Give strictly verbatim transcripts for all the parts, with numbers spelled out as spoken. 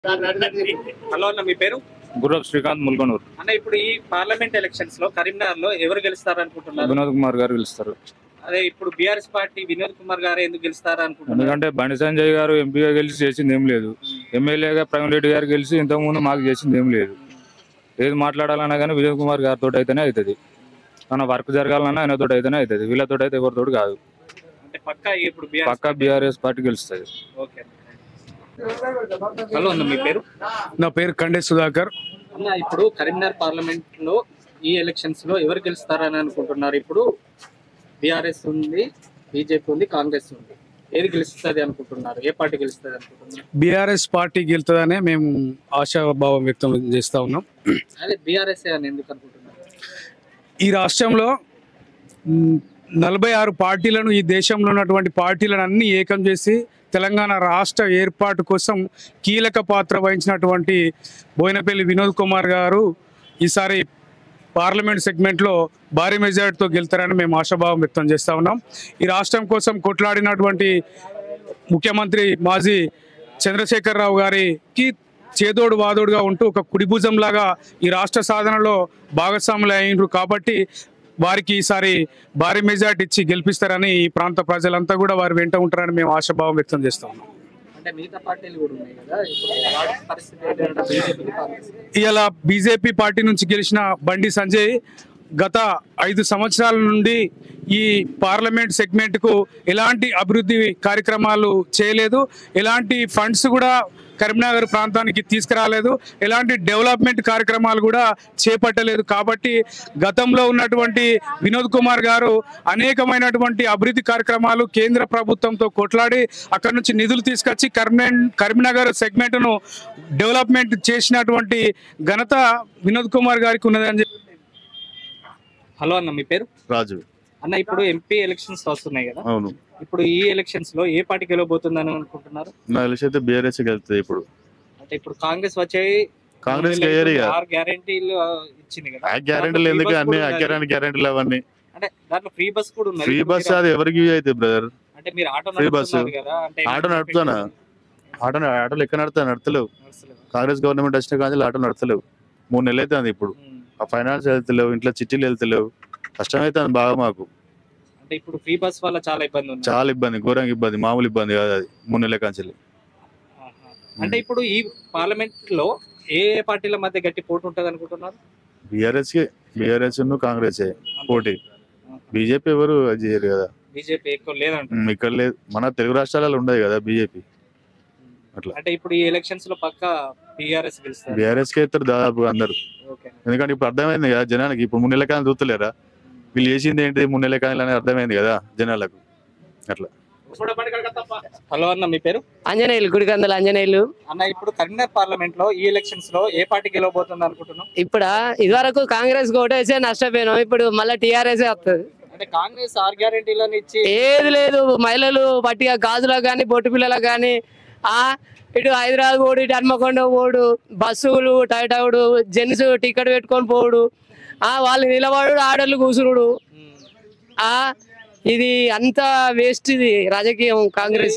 Hello అన్న, మీ పేరు? గుర్రప్ శ్రీకాంత్, ముల్కనూరు. అన్న, ఇప్పుడు ఈ పార్లమెంట్ ఎలక్షన్స్ లో కరీంనగర్ లో ఎవరు గెలుస్తారు అనుకుంటున్నారు? వినోద్ కుమార్ గారు గెలుస్తారు. అదే ఇప్పుడు బీఆర్ఎస్ పార్టీ వినోద్ కుమార్ గారు ఎందుకు గెలుస్తారు అనుకుంటున్నారు? ఎందుకంటే బండి సంజయ్ గారు ఎంపీగా గెలిచి చేసింది ఏం లేదు. ఎమ్మెల్యేగా ప్రవీణ్ రెడ్డి గారు గెలిచి ఇంతకుముందు మాకు చేసింది ఏం లేదు. ఏది మాట్లాడాలన్నా కానీ వినోద్ కుమార్ గారితో అయితేనే అవుతుంది. మన వర్క్ జరగాలన్నా ఆయనతో అయితేనే అవుతుంది. వీళ్ళతో అయితే ఎవరితో కాదు. అంటే పక్కా ఇప్పుడు పక్కా బీఆర్ఎస్ పార్టీ గెలుస్తుంది. ఓకే. హలో అన్న, మీ పేరు? నా పేరు కండే సుధాకర్. అన్న, ఇప్పుడు కరీంనగర్ పార్లమెంట్ లో ఈ ఎలక్షన్స్ లో ఎవరు గెలుస్తారని అనుకుంటున్నారు? ఇప్పుడు బీఆర్ఎస్ ఉంది, బీజేపీ ఉంది, కాంగ్రెస్ ఉంది. ఏది గెలుస్తుంది అనుకుంటున్నారు? ఏ పార్టీ గెలుస్తుంది అనుకుంటున్నారు? బీఆర్ఎస్ పార్టీ గెలుతుందనే మేము ఆశాభావం వ్యక్తం చేస్తా ఉన్నాం. అదే బీఆర్ఎస్ అని ఎందుకు అనుకుంటున్నారు? ఈ రాష్ట్రంలో నలభై ఆరు పార్టీలను, ఈ దేశంలో ఉన్నటువంటి పార్టీలను అన్ని ఏకం చేసి తెలంగాణ రాష్ట్ర ఏర్పాటు కోసం కీలక పాత్ర వహించినటువంటి బోయినపల్లి వినోద్ కుమార్ గారు ఈసారి పార్లమెంట్ సెగ్మెంట్లో భారీ మెజార్టీతో గెలుతారని మేము ఆశాభావం వ్యక్తం చేస్తూ ఉన్నాం. ఈ రాష్ట్రం కోసం కొట్లాడినటువంటి ముఖ్యమంత్రి మాజీ చంద్రశేఖరరావు గారికి చేదోడు వాదోడుగా ఉంటూ ఒక కుడిభుజంలాగా ఈ రాష్ట్ర సాధనలో భాగస్వాములు అయినరు కాబట్టి వారికి ఈసారి భారీ మెజార్టీ ఇచ్చి గెలిపిస్తారని ఈ ప్రాంత ప్రజలంతా కూడా వారి వెంట ఉంటారని మేము ఆశాభావం వ్యక్తం చేస్తా ఉన్నాం. ఇలా బీజేపీ పార్టీ నుంచి గెలిచిన బండి సంజయ్ గత ఐదు సంవత్సరాల నుండి ఈ పార్లమెంట్ సెగ్మెంట్కు ఎలాంటి అభివృద్ధి కార్యక్రమాలు చేయలేదు, ఎలాంటి ఫండ్స్ కూడా కరీంనగర్ ప్రాంతానికి తీసుకురాలేదు, ఎలాంటి డెవలప్మెంట్ కార్యక్రమాలు కూడా చేపట్టలేదు. కాబట్టి గతంలో ఉన్నటువంటి వినోద్ కుమార్ గారు అనేకమైనటువంటి అభివృద్ధి కార్యక్రమాలు కేంద్ర ప్రభుత్వంతో కొట్లాడి అక్కడి నుంచి నిధులు తీసుకొచ్చి కరీం కరీంనగర్ సెగ్మెంట్ను డెవలప్మెంట్ చేసినటువంటి ఘనత వినోద్ కుమార్ గారికి ఉన్నదని చెప్పి. హలో అన్న, మీ పేరు? రాజు. అన్న, ఇప్పుడు ఎంపీ ఎలక్షన్స్ వస్తున్నాయి కదా, అవును. ఇప్పుడు ఈ ఎలక్షన్స్ లో ఏ పార్టీ గెలవబోతుందని అనుకుంటున్నారు? నా తెలిసి అయితే బీఆర్ఎస్ గెలుస్తుంది. ఇప్పుడు అంటే ఇప్పుడు కాంగ్రెస్ వచ్చాయి, కాంగ్రెస్ ఆరు గ్యారెంటీలు ఇచ్చింది కదా. ఆ గ్యారెంటీలు ఎందుకు అన్ని గ్యారెంటీలు అవన్నీ? అంటే దాంట్లో ఫ్రీ బస్ కూడా ఉంది. ఫ్రీ బస్ అది ఎవరికి అయితే బ్రదర్? అంటే మీరు ఆటో ఫ్రీ బస్ కదా, అంటే ఆటో నడుపుతానా? ఆటో ఆటోలు ఎక్కడ నడుతా నడతలేవు. కాంగ్రెస్ గవర్నమెంట్ వచ్చిన కానీ ఆటో నడతలేవు. మూడు నెలలు అవుతుంది. ఇప్పుడు ఆ ఫైనాన్స్ వెళ్తలేవు, ఇంట్లో చిట్టీలు వెళ్తలేవు, కష్టమవుతుంది బాగా మాకు. అంటే ఇప్పుడు ఫ్రీ బస్ వల్ల చాలా ఇబ్బంది ఉంది. చాలా ఇబ్బంది, ఘోరంగా ఇబ్బంది, మామూలు ఇబ్బంది కాదు అది. మూడు నెలల కాంచెల్లి. అంటే ఇప్పుడు ఈ పార్లమెంట్ లో ఏ పార్టీల మధ్య గట్టి పోటీ ఉంటది అనుకుంటున్నారు? బీఆర్ఎస్ కి బీఆర్ఎస్ కాంగ్రెస్ పోటీ. బీజేపీ ఎవరు అది చేయరు కదా. బీజేపీ ఎక్కువ లేదంట ఇక్కడ లేదు, మన తెలుగు రాష్ట్రాలలో ఉండదు కదా బీజేపీ. అట్లా అంటే ఇప్పుడు ఈ ఎలక్షన్స్ లో పక్క బీఆర్ఎస్ గెలుస్తారు. బీఆర్ఎస్ కి ఇస్తారు దాదాపు అందరు. ఎందుకంటే ఇప్పుడు అర్థమైంది కదా జనానికి. ఇప్పుడు మూడు నెలల కాలం చూస్తలేరా వీళ్ళు చేసింది ఏంటి? మూడు నెలల కాలం అనేది అర్థమైంది కదా జనాలకు. అట్లా. హలో అన్న, మీ పేరు? అంజనేయులు, గుడికందల అంజనేయులు. అన్న, ఇప్పుడు కరీంనగర్ పార్లమెంట్ లో ఈ ఎలక్షన్స్ లో ఏ పార్టీ గెలవబోతుంది అనుకుంటున్నాం? ఇప్పుడు ఇదివరకు కాంగ్రెస్ ఓటేసే నష్టపోయినాం, ఇప్పుడు మళ్ళీ టీఆర్ఎస్ వస్తుంది. అంటే కాంగ్రెస్ ఆరు గ్యారెంటీలను ఇచ్చి ఏది లేదు. మహిళలు పట్టిగా గాజులకు కానీ బొట్టు పిల్లలకు కానీ ఆ ఇటు హైదరాబాద్ పోడు, ఇటు హన్మకొండ పోడు, బస్సులు టైటౌడు, జెంట్స్ టికెట్ పెట్టుకొని పోడు, ఆ వాళ్ళు నిలబడు, ఆడోళ్ళు కూసురుడు. ఆ ఇది అంతా వేస్ట్, ఇది రాజకీయం కాంగ్రెస్.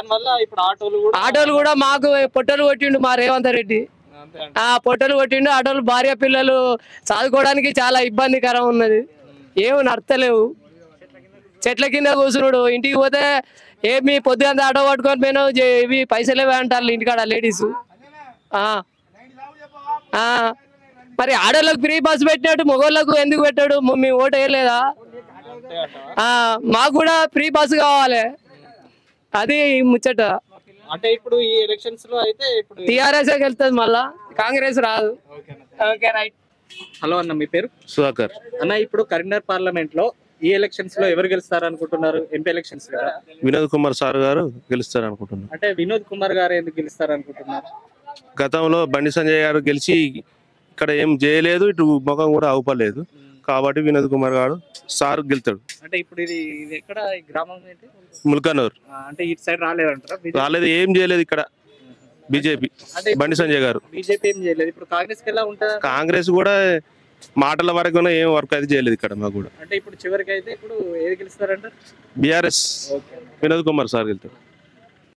ఆటోలు కూడా మాకు పొట్టలు కొట్టిండు మా రేవంత్ రెడ్డి. ఆ పొట్టలు కొట్టిండు, ఆటోలు భార్య పిల్లలు చదువుకోవడానికి చాలా ఇబ్బందికరం ఉన్నది. ఏమి నడతలేవు, చెట్ల కింద కూసురుడు. ఇంటికి పోతే ఏమి పొద్దుగంత ఆటో పట్టుకొని పోయినా ఇవి పైసలేవే అంటారు ఇంటికాడ లేడీస్. మరి ఆడోళ్ళకు ఫ్రీ బస్ పెట్టినట్టు మగోళ్ళకు ఎందుకు పెట్టాడు? మేము ఓటు వేయలేదా? మాకు కూడా ఫ్రీ బస్ కావాలి, అది ముచ్చట. అంటే ఇప్పుడు ఈ ఎలక్షన్స్ లో అయితే ఇప్పుడు టీఆర్ఎస్ వెళ్తుంది, మళ్ళా కాంగ్రెస్ రాదు. Okay right. హలో అన్న, మీ పేరు? సుధాకర్. అన్న, ఇప్పుడు కరీంనగర్ పార్లమెంట్ లో ఈ ఎలక్షన్స్ లో ఎవరు గెలుస్తారు అనుకుంటున్నారు? ఎంపీ ఎలక్షన్స్ కదా. వినోద్ కుమార్ సార్ గారు గెలుస్తారు అనుకుంటున్నారు. అంటే వినోద్ కుమార్ గారు ఎందుకు గెలుస్తారు అనుకుంటున్నారు? గతంలో బండి సంజయ్ గారు గెలిచి ఇక్కడ ఏం చేయలేదు, ఇటు ముఖం కూడా అవుపలేదు, కాబట్టి వినోద్ కుమార్ గారు సార్ గెలుతాడు. అంటే ఇప్పుడు ఇది ఇది ఎక్కడ గ్రామం ఏంటి? ముల్కనూరు. అంటే ఇటు సైడ్ రాలేదంటారా? రాలేదు, ఏం చేయలేదు ఇక్కడ బీజేపీ. బండి సంజయ్ గారు బీజేపీ ఏం చేయలేదు. ఇప్పుడు కాంగ్రెస్ కి ఎలా ఉంటుంది? కాంగ్రెస్ కూడా మాటల వరకు ఏం వర్క్ అయితే చేయలేదు ఇక్కడ మాకు కూడా. అంటే ఇప్పుడు చివరికి అయితే ఇప్పుడు ఏది గెలుస్తారంట? బీఆర్ఎస్ వినోద్ కుమార్ సార్ గెలుతాడు.